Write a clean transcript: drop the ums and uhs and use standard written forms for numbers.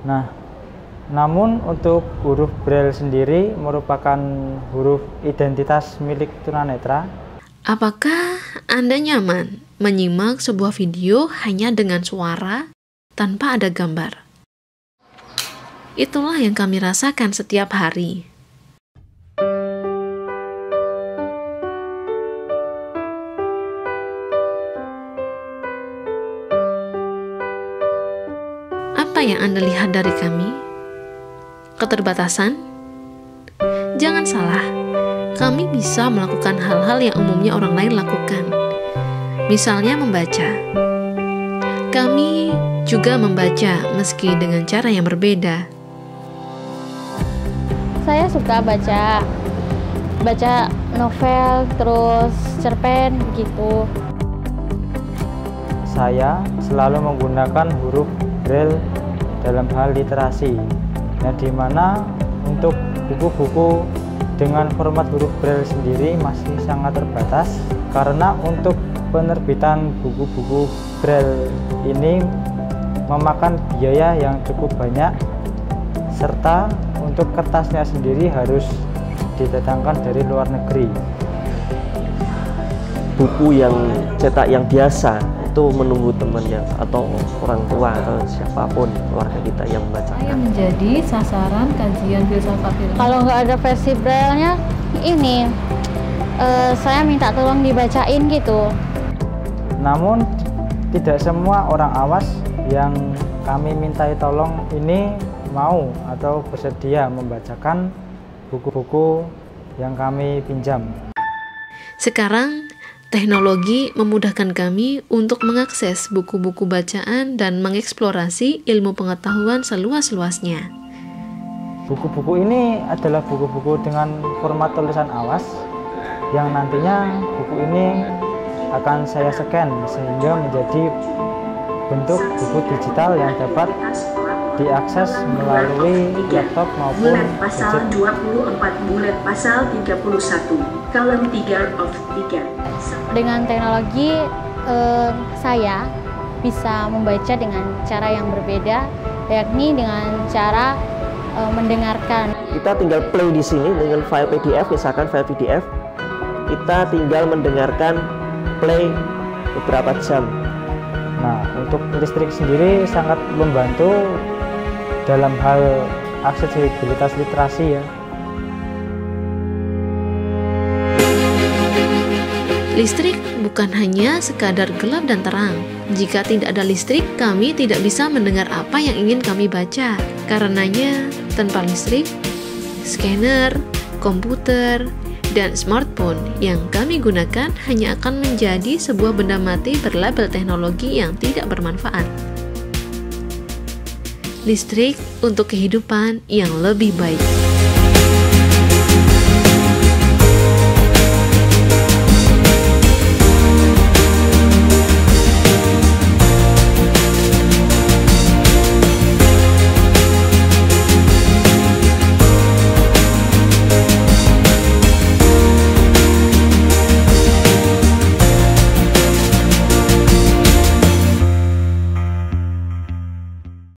Nah, namun untuk huruf Braille sendiri merupakan huruf identitas milik tunanetra. Apakah Anda nyaman menyimak sebuah video hanya dengan suara tanpa ada gambar? Itulah yang kami rasakan setiap hari. Apa yang Anda lihat dari kami? Keterbatasan? Jangan salah, kami bisa melakukan hal-hal yang umumnya orang lain lakukan. Misalnya membaca. Kami juga membaca meski dengan cara yang berbeda. Saya suka baca novel, terus cerpen gitu. Saya selalu menggunakan huruf Braille dalam hal literasi. Nah, di mana untuk buku-buku dengan format huruf Braille sendiri masih sangat terbatas karena untuk penerbitan buku-buku Braille ini memakan biaya yang cukup banyak, serta untuk kertasnya sendiri harus didatangkan dari luar negeri. Buku yang cetak yang biasa itu menunggu temannya atau orang tua atau siapapun keluarga kita yang membacakan. Saya menjadi sasaran kajian filsafat ilmu. Kalau nggak ada versi Braille-nya, ini saya minta tolong dibacain gitu. Namun tidak semua orang awas yang kami mintai tolong ini mau atau bersedia membacakan buku-buku yang kami pinjam. Sekarang, teknologi memudahkan kami untuk mengakses buku-buku bacaan dan mengeksplorasi ilmu pengetahuan seluas-luasnya. Buku-buku ini adalah buku-buku dengan format tulisan awas yang nantinya buku ini akan saya scan sehingga menjadi bentuk buku digital yang dapat diakses melalui laptop maupun pasal 24 bulat pasal 31 kolom 3 of 3. Dengan teknologi saya bisa membaca dengan cara yang berbeda, yakni dengan cara mendengarkan. Kita tinggal play di sini dengan file PDF, misalkan file PDF. Kita tinggal mendengarkan play beberapa jam. Nah, untuk listrik sendiri sangat membantu dalam hal aksesibilitas literasi ya. Listrik bukan hanya sekadar gelap dan terang. Jika tidak ada listrik, kami tidak bisa mendengar apa yang ingin kami baca. Karenanya, tanpa listrik, scanner, komputer, dan smartphone yang kami gunakan hanya akan menjadi sebuah benda mati berlabel teknologi yang tidak bermanfaat. Listrik untuk kehidupan yang lebih baik.